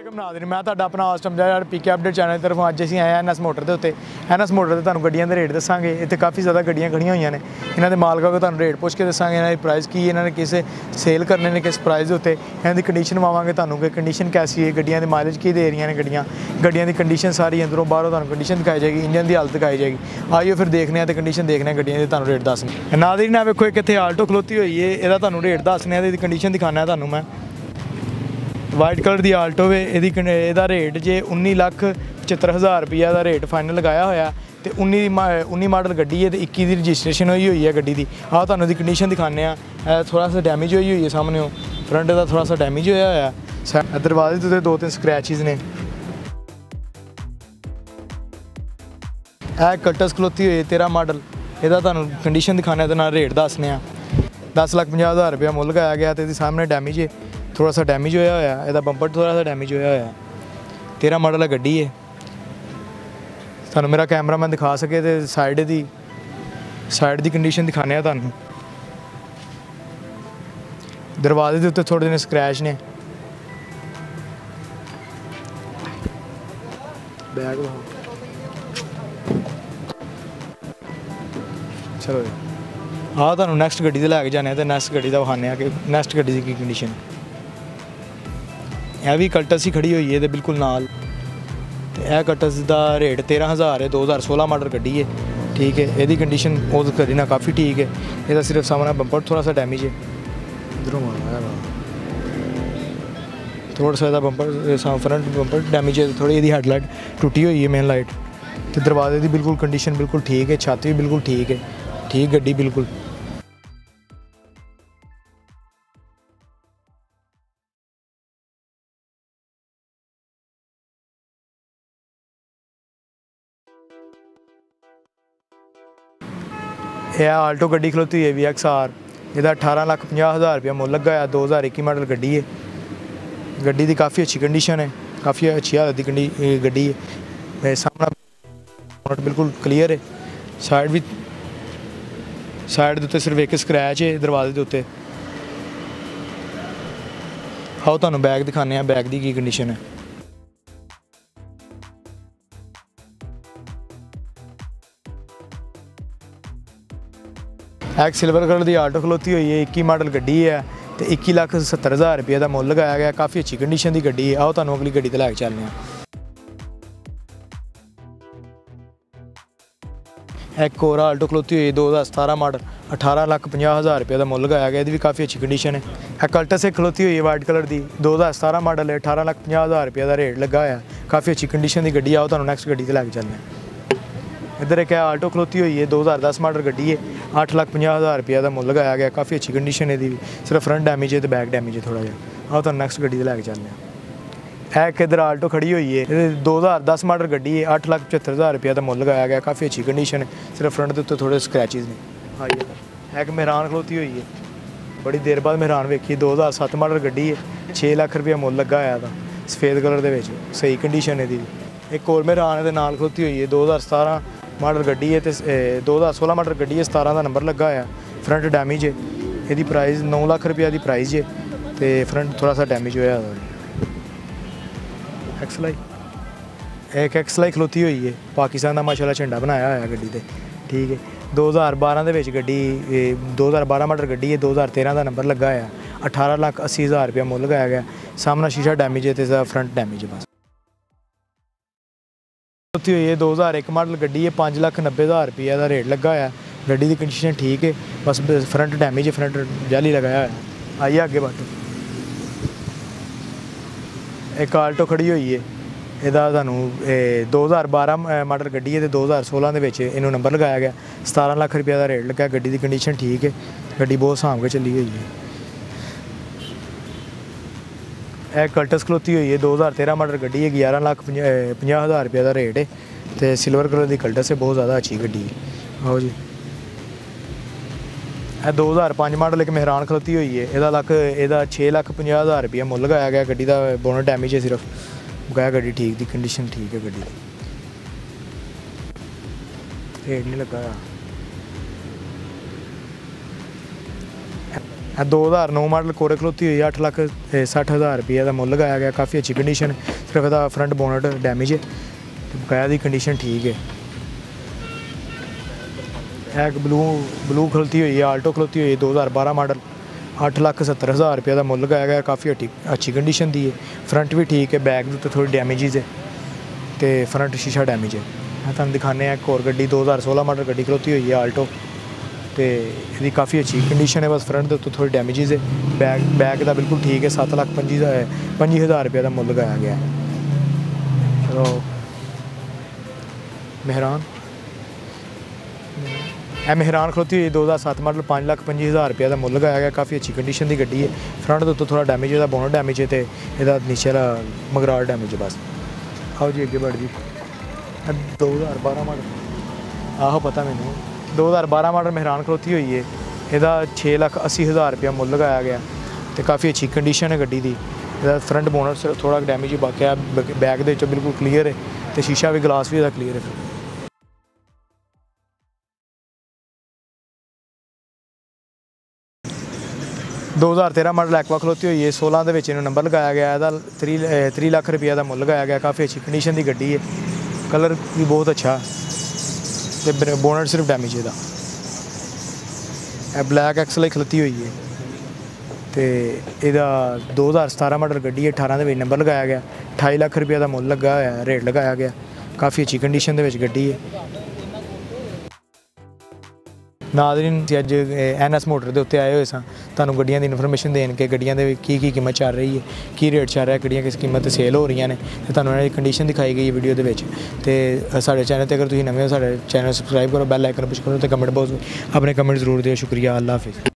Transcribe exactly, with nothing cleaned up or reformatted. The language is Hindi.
वालेकुम नाज़रीन, मैं तुहाडा अपना आस्टम यार पीके अपडेट चैनल की तरफ अज असीं आए एन एस मोटर के उत्ते। एन एस मोटर के तुहानूं गड्डियां दे रेट दसांगे। इत्थे काफ़ी ज़्यादा गड्डियां खड़ियां होईयां ने, इन्हां दे मालकां को तुहानूं रेट पुछ के दसांगे, इन्हां दी प्राइस की, इन्हां ने किस सेल करने ने, किस प्राइस दे उत्ते, इन्हां दी कंडीशन पावांगे तुहानूं कि कंडीशन कैसी है, गड्डियां दे माइलेज की दे रही ने गड्डियां गड्डियां दी कंडीशन सारी अंदरों बाहरों तुहानूं कंडीशन दिखाई जाएगी, इंजन की हालत दिखाई जाएगी। आइए फिर देखने आं ते कंडीशन देखने आं गड्डियां दे, तुहानूं रेट दसने। नाज़रीन आ वेखो, एक इत्थे आल्टो खलोती होई है, इहदा तुहानूं रेट दसने आं, इहदी कंडीशन दिखाना तुहानूं मैं। वाइट कलर की आल्टो वे, इहदा रेट जे उन्नी लख पचहत्तर हज़ार रुपया का रेट फाइनल लगाया होया ते उन्नी उन्नी मॉडल गड्डी है ते इक्की दी रजिस्ट्रेशन हुई हुई है गड्डी दी। आओ तुहानूं दी कंडीशन दिखाने आ। थोड़ा सा डैमेज हुई हुई है सामने, फ्रंट का थोड़ा सा डैमेज होया होया, दरवाजे ते दो तीन स्क्रैचिज ने। यह कटस खलोती हुई है तेरह मॉडल, इहदा तुहानूं कंडीशन दिखाने ते नाल रेट दसने आ। दस लख पचास हज़ार रुपया मुल लगाया गया तो सामने डैमेज है, थोड़ा सा डैमेज होया होया, इहदा बंपर थोड़ा सा डैमेज होया होया। तेरह मॉडल है गड्डी है, तुहानूं मेरा कैमरा मैन दिखा सके तो साइड दी साइड दी कंडीशन दिखाने तुहानूं। दरवाजे के उत्ते थोड़े दिन स्क्रैच ने। बैग चलो हाँ, तुहानूं नैक्सट गड्डी ते लैके जाने ते नैक्सट गड्डी दा विखाने कि नैक्सट गड्डी की कंडीशन। यह भी कटस ही खड़ी हुई है तो बिल्कुल नाल। तो यह कटस का रेट तेरह हज़ार है, दो हज़ार सोलह मॉडल गड्डी है, ठीक है। यदी कंडीशन उस करी ना काफ़ी ठीक है, यदा सिर्फ सामने बंपर थोड़ा सा डैमेज है, इधरों थोड़ा सा बंपर फ्रंट बंपर डैमेज है, थोड़ी यदी हैडलाइट टूटी हुई है, मेन लाइट। तो दरवाजे की बिल्कुल कंडीशन बिल्कुल ठीक है, छत भी बिल्कुल ठीक है, ठीक गड्डी बिल्कुल। यह आल्टो गड्डी खलोती है वी एक्स आर, इहदा अठारह लख पचास हज़ार रुपया मुल लगा है, दो हज़ार इक्की मॉडल गड्डी है। गड्डी की काफ़ी अच्छी कंडीशन है, काफ़ी अच्छी हालत की गड्डी है। सामना बिल्कुल क्लीयर है, साइड भी साइड के उत्ते सिर्फ एक स्क्रैच है दरवाजे के उत्ते। आओ तुहानूं बैग दिखाने, बैग की कंडीशन है। एक सिल्वर कलर की आल्टो खलोती हुई है, इक्की मॉडल गड्डी है तो इक्की लख सत्तर हज़ार रुपये का मुल लगाया गया, काफ़ी अच्छी कंडीशन की गड्डी है। आओ तुहानूं अगली गड्डी ते लैके चलने। एक और आल्टो खलोती हुई दो हज़ार सतारह मॉडल, अठारह लख पचास हज़ार रुपये का मुल लगाया गया, भी काफ़ी अच्छी कंडीशन है। एक कल्टस एक खलोती हुई है वाइट कलर की, दो हज़ार सतारह मॉडल है, अठारह लख पचास हज़ार रुपये का रेट लगा है, काफ़ी अच्छी कंडीशन की गड्डी। आओ तुहानूं नैक्सट गड्डी ते लैके चलने। इधर एक आल्टो खलोती हुई है, दो हज़ार दस मॉडल गड्डी है, अठ लख पचास हज़ार रुपये का मुल लगाया गया, काफ़ी अच्छी कंडीशन है, भी सिर्फ फ्रंट डैमेज है तो बैक डैमेज है थोड़ा जहा। आओ तुहानूं नैक्सट गड्डी ते लैके चलने। है एक इधर आल्टो खड़ी हुई है, दो हज़ार दस मॉडल गड्डी है, अठ लख पचहत्तर हज़ार रुपये का मुल लगाया गया, काफ़ी अच्छी कंडीशन है, सिर्फ फ्रंट के उत्ते थोड़े स्क्रैचिज ने। आइए एक मेहरान खलोती हुई है, बड़ी देर बाद मेहरान वेखी, दो हज़ार सत्त मॉडल गड्डी है, छे लख रुपया मुल लगा आया था, सफेद कलर के सही कंडीशन है। एक और मेहरान नाल खलोती हुई है, दो हज़ार सतारह मॉडल गड्डी है तो दो हज़ार सोलह मॉडल गड्डी है, सतारह का नंबर लगा है, फ्रंट डैमेज है, यदी प्राइस नौ लख रुपया की प्राइस है तो फ्रंट थोड़ा सा डैमेज होया। एक्सलाई एक एक्सलाई खलोती हुई है, पाकिस्तान का माशाल्लाह झंडा बनाया होया गड्डी ते, ठीक है। दो हज़ार बारह के गड्डी, दो हज़ार बारह मॉडल गड्डी है, दो हज़ार तेरह का नंबर लगा है, अठारह लख अस्सी हज़ार रुपया मुल लगाया गया, सामना शीशा डैमेज है तो फ्रंट डैमेज है बस। खलोती हुई है दो हज़ार एक मॉडल गड्डी है, पाँच लख नब्बे हज़ार रुपये का रेट लगा है, गड्डी की कंडीशन ठीक है, बस फ्रंट डैमेज है, फ्रंट जाली लगाया है। आइए आगे बाटो। एक आल्टो खड़ी हुई है, इहदा तुहानूं दो हज़ार बारह मॉडल गड्डी है तो दो हज़ार सोलह के इनू नंबर लगाया गया, सतारह लख रुपये का रेट लगा, गड्डी की कंडीशन ठीक है, गड्डी बहुत सांभ के चली हुई है। एक कल्टस खलोती हुई है, दो हज़ार तेरह मॉडल गड्डी है, ग्यारह लख पचास हज़ार रुपये का रेट है तो सिल्वर कलर की कल्टस है, बहुत ज़्यादा अच्छी गड्डी है। आओ जी, यह दो हज़ार पाँच मॉडल एक मेहरान खलोती हुई है, यदा लख यदा छे लख पचास हज़ार रुपया मुल लगाया गया, गड्डी का बोनट डैमेज है सिर्फ, बकाया गड्डी ठीक दी कंडीशन ठीक है, गड्डी रेट नहीं लगा। ਇਹ ਦੋ हज़ार नौ मॉडल कोरे खलोती हुई अठ लख सठ हज़ार रुपये का मुल लगाया गया। काफ़ी अच्छी कंडीशन है, सिर्फ इसका फ्रंट बोनट डैमेज है, बकाया की कंडीशन ठीक है। एक ब्लू ब्लू खलोती हुई है आल्टो खलोती हुई है दो हज़ार बारह मॉडल अठ लख सत्तर हज़ार रुपये का मुल लगाया गया। काफ़ी अच्छी अच्छी कंडीशन दी है, फ्रंट भी ठीक है, बैक तो थोड़ी डैमेजिज है तो फ्रंट शीशा डैमेज है। मैं तुम दिखाने एक होर गड्डी दो हज़ार सोलह मॉडल गड्डी खलोती हुई है आल्टो, तो ये काफ़ी अच्छी कंडीशन है, बस फ्रंट तो थोड़ी डैमेजिज है, बैक बैक का बिल्कुल ठीक है। सत्त लख पंजी पंजी हज़ार रुपये का मुल लगाया गया है। चलो मेहरान ए मेहरान खलोती हुई दो हज़ार सत्त मॉडल पाँच लख पंजी हज़ार रुपये का मुल लगाया गया। काफ़ी अच्छी कंडीशन की गड्डी है, फ्रंट तो थोड़ा डैमेज है, बोनट डैमेज है, तो यदा नीचे वाला मगराट डैमेज है। बस आओ जी अगे बढ़ जी। दो हज़ार बारह मॉडल आहो पता मैनू दो हज़ार बारह मॉडल मेहरान खलोती हुई है, यदा छे लख अस्सी हज़ार रुपया मुल लगाया गया, तो काफ़ी अच्छी कंडीशन है गड्डी की। फ्रंट बोनट थोड़ा डैमेज ही बाकी है, बैक दे बिल्कुल क्लीयर है, तो शीशा भी ग्लास भी क्लीयर है। दो हज़ार तेरह मॉडल एक्वा खलोती हुई है, सोलह के नंबर लगाया गया, इसका त्री त्री लख रुपये का मुल लगाया गया। काफ़ी अच्छी कंडीशन की गड्डी है, कलर भी बहुत अच्छा, तो बोनट सिर्फ डैमेज है। ब्लैक एक्सल खलोती हुई है, तो यदा दो हज़ार सतारह मॉडल गड्डी है, अठारह के नंबर लगाया गया, अठाई लख रुपये का मुल लगा होया, रेट लगाया गया। काफ़ी अच्छी कंडीशन के गड्डी है। नाज़रीन अज एन एस मोटर के उत्ते आए हुए सू गड्डियां की इन्फॉर्मेशन देन के गड्डियां दे की की कीमत चल रही है, की रेट चल रहा है, गड्डियां किस कीमत सेल हो रही हैं, तो तुहानूं कंडीशन दिखाई गई वीडियो के। साढ़े चैनल पर अगर तुसीं नवें हो साढ़े चैनल सबसक्राइब करो, बैल आइकन पुश करो, तो कमेंट बॉक्स अपने कमेंट जरूर दिओ। शुक्रिया, अल्लाह हाफिज़।